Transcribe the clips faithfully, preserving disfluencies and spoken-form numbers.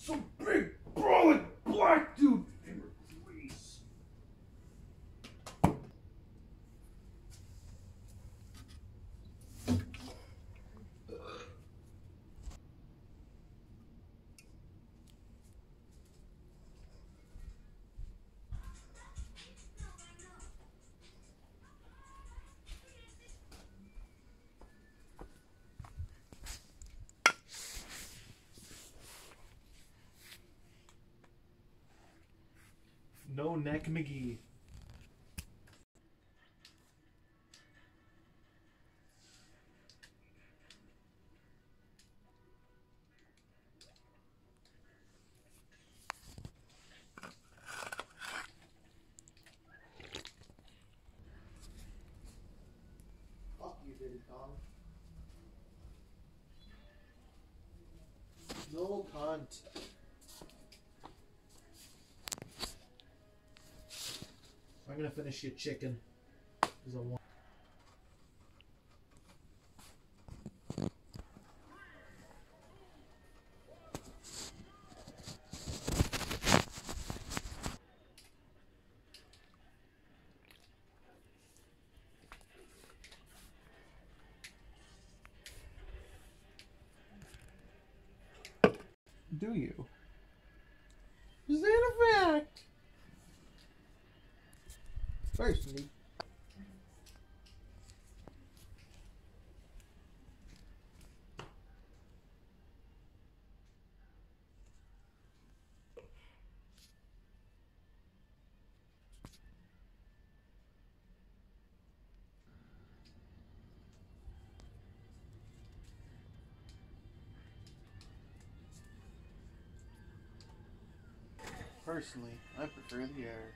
Some big, brawling black dude. Please. No Neck McGee. Fuck you, Diddy Kong. No cunt. I'm gonna finish your chicken. Cause I want. Do you? Is that a fact? Personally. Personally, I prefer the air.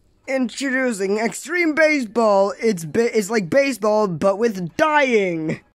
Introducing Extreme Baseball. It's ba- it's like baseball, but with dying.